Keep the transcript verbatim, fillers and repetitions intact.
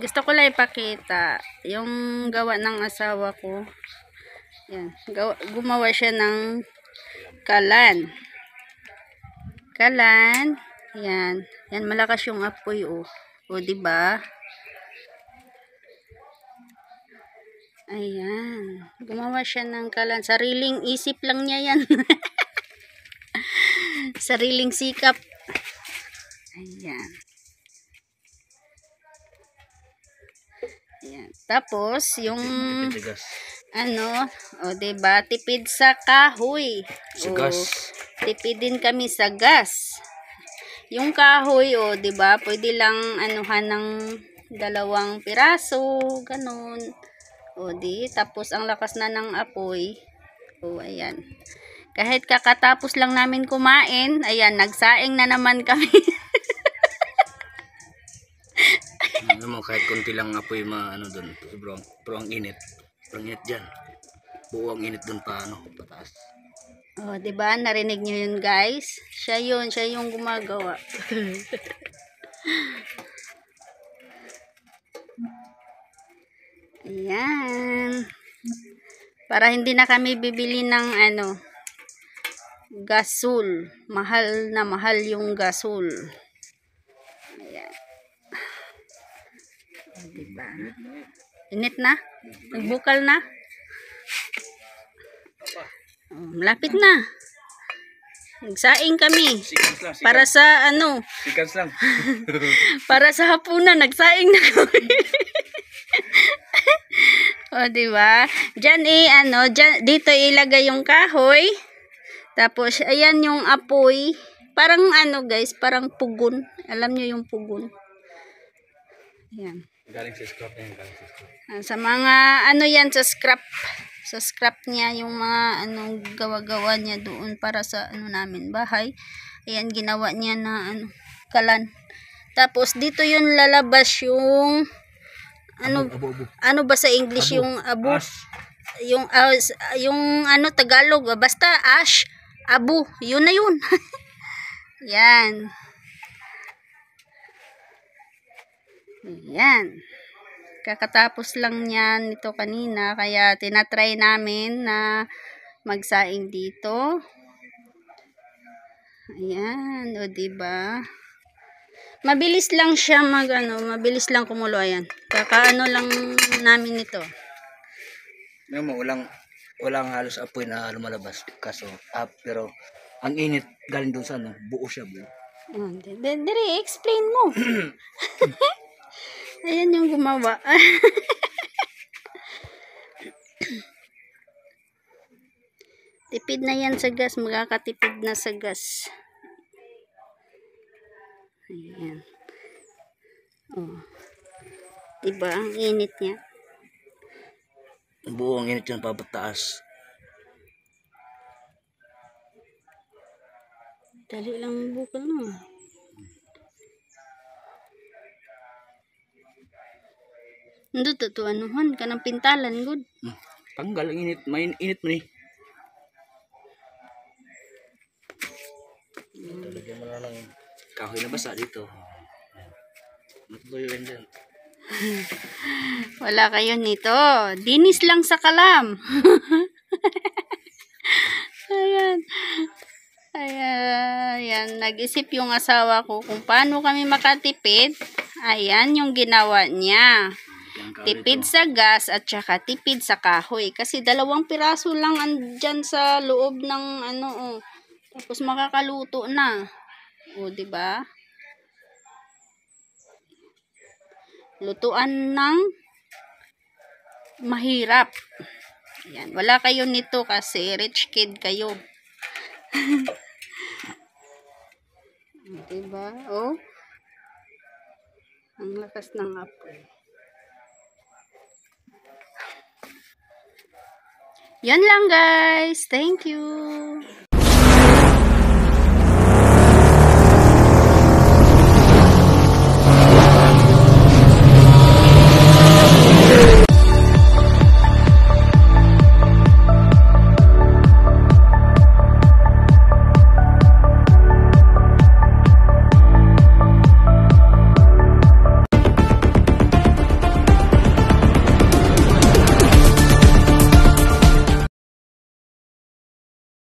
Gusto ko lang ipakita yung gawa ng asawa ko. Yan, gawa, gumawa siya ng kalan. Kalan. Yan. Yan, malakas yung apoy, oh. O, diba? Ayan. Gumawa siya ng kalan. Sariling isip lang niya yan. Sariling sikap. Ayan. Ayan. Tapos, yung ano, o, diba? Tipid sa kahoy. Sa gas. Tipid din kami sa gas. Yung kahoy, o, diba? Pwede lang anuhan ng dalawang piraso, ganun. O, di. Tapos, ang lakas na ng apoy. O, ayan. Kahit kakatapos lang namin kumain, ayan, nagsaing na naman kami. Ano mo, kahit konti lang apoy maano doon, pero, pero ang init. Pero ang init dyan. Buo ang init doon pa, ano, pataas. Oh, 'di ba? Narinig niyo 'yun, guys? Siya 'yun, siya yung gumagawa. Ayan. Para hindi na kami bibili ng ano, gasol. Mahal na mahal yung gasol. Ayan. Oh, 'di ba? Init na? Nagbukal na? Oh, malapit na. Nagsaing kami. Sikans lang, sikans. Para sa ano? Sikans lang. Para sa hapunan, nagsaing na kami. O, diba? Diyan eh, ano, dyan, dito ilagay yung kahoy. Tapos, ayan yung apoy. Parang ano, guys, parang pugon. Alam nyo yung pugon. Ayan. Galing sa scrap yan, galing sa scrap. Sa mga, ano yan, sa scrap. Sa scrap niya, yung mga, ano, gawa-gawa niya doon para sa, ano namin, bahay. Ayan, ginawa niya na, ano, kalan. Tapos, dito yun lalabas yung, ano, Abo, abo, abo. ano ba sa English Abo. yung abo? Ash. Yung, uh, yung, ano, Tagalog, basta, ash, abo, yun na yun. Yan. Yan. Kakatapos lang niyan nito kanina, kaya tinatry namin na magsaing dito. Ayan, o diba? Mabilis lang siya mag ano, mabilis lang kumulo. Ayan. Kakaano lang namin ito. Ngayon mo, walang, walang halos apoy na lumalabas. Kaso, up, pero ang init galing doon sa ano, buo siya, buo. Oh, Dire, explain mo. Ayan yung gumawa. Tipid na yan sa gas. Magkakatipid na sa gas. Ayan. Oh. Diba? Ang init niya. Buo ang init yun papataas. Dali lang bukal mo. Hindi to anuhan ka ng pintalan, good. Hmm. Tanggal ang init. May init mo ni. Hmm. Talagyan mo na ng kahoy na basa dito. Matuloy yun dyan. Wala kayo nito. Dinis lang sa kalam. Ayan. Ayan. Ayan. Nag-isip yung asawa ko kung paano kami makatipid. Ayan yung ginawa niya. Tipid sa gas at saka tipid sa kahoy. Kasi dalawang piraso lang andyan sa loob ng ano, oh. Tapos makakaluto na. O, diba? Lutuan ng mahirap. Ayan. Wala kayo nito kasi rich kid kayo. Diba? Oh. Ang lakas ng apoy. Yan lang, guys. Thank you.